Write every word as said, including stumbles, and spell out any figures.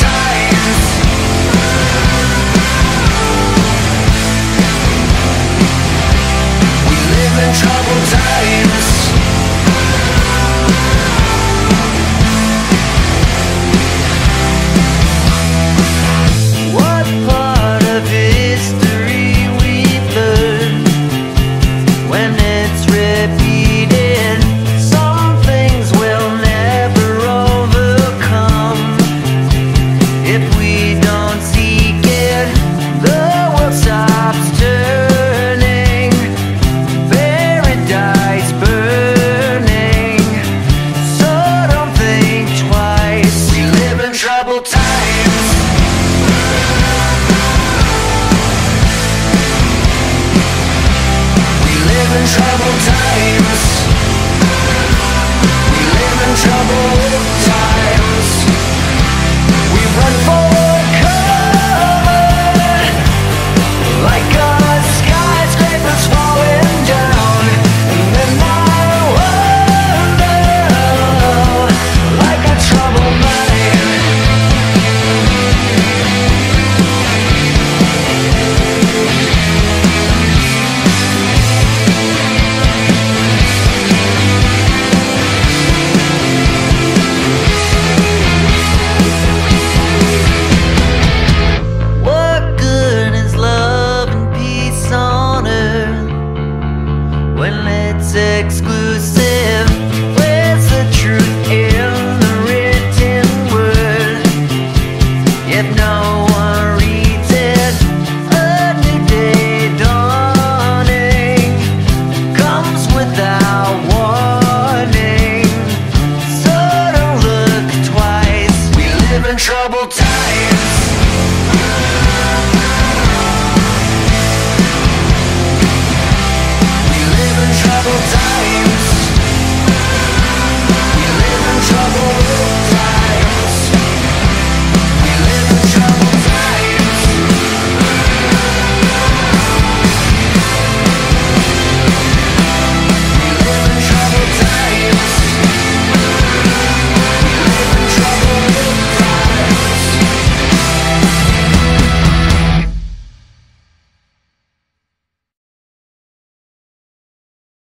times. We live in troubled times. What part of history we've learned when it's repeated? Some things we'll never overcome if we don't seek it. The world stops turning, paradise burning. So don't think twice. We live in troubled times. We live in troubled times. We live in troubled times. We run for cover like a skyscraper's falling down. And then I wonder, like a troubled mind. What good is love and peace on earth when it's exclusive? Where's the truth in the written word if no one reads it? A new day dawning comes without warning, so don't look twice. We live in troubled times. We live in troubled times.